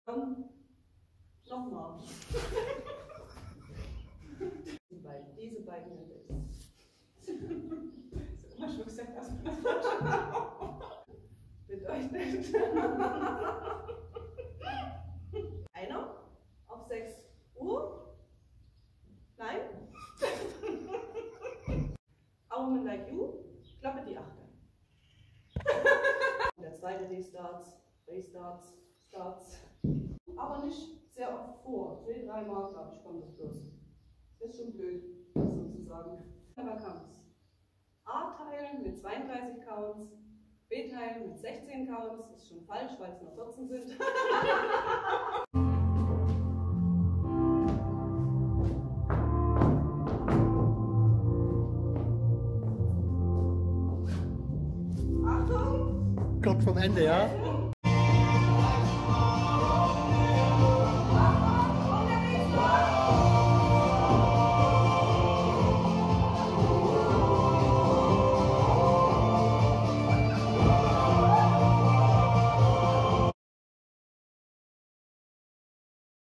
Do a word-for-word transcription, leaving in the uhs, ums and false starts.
Ähm, Nochmal. Diese beiden, diese beiden Hände ist. Das ist immer schon gesagt, dass man das bedeutet. Einer auf sechs Uhr. Nein. A Woman Like You. Klappe die Achte. Der zweite Restarts, Restarts, Starts. Aber nicht sehr oft vor. Zwei, dreimal, glaube ich, kommt das bloß. Das ist schon blöd, das sozusagen. Aber Counts. A-Teil mit zweiunddreißig Counts, B-Teil mit sechzehn Counts. Das ist schon falsch, weil es nur vierzehn sind. Kurz vom Ende, ja?